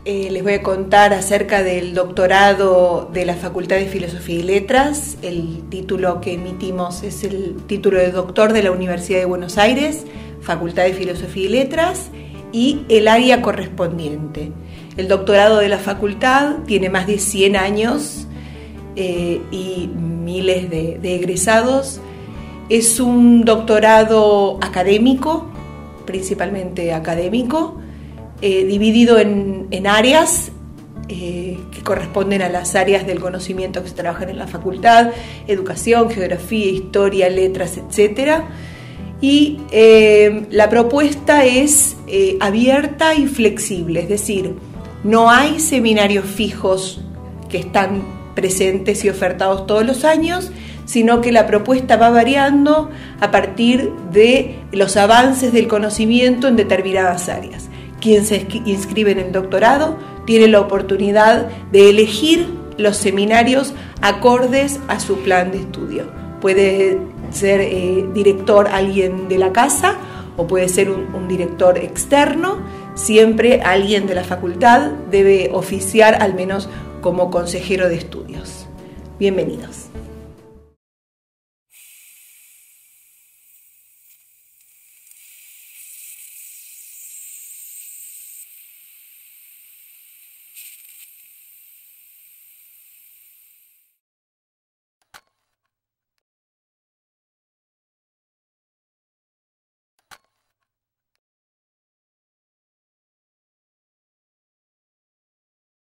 Les voy a contar acerca del doctorado de la Facultad de Filosofía y Letras. El título que emitimos es el título de doctor de la Universidad de Buenos Aires, Facultad de Filosofía y Letras, y el área correspondiente. El doctorado de la facultad tiene más de 100 años y miles de egresados. Es un doctorado académico, principalmente académico, dividido en áreas que corresponden a las áreas del conocimiento que se trabajan en la facultad: educación, geografía, historia, letras, etc. Y la propuesta es abierta y flexible, es decir, no hay seminarios fijos que están presentes y ofertados todos los años, sino que la propuesta va variando a partir de los avances del conocimiento en determinadas áreas. Quien se inscribe en el doctorado tiene la oportunidad de elegir los seminarios acordes a su plan de estudio. Puede ser director alguien de la casa o puede ser un director externo. Siempre alguien de la facultad debe oficiar al menos como consejero de estudios. Bienvenidos.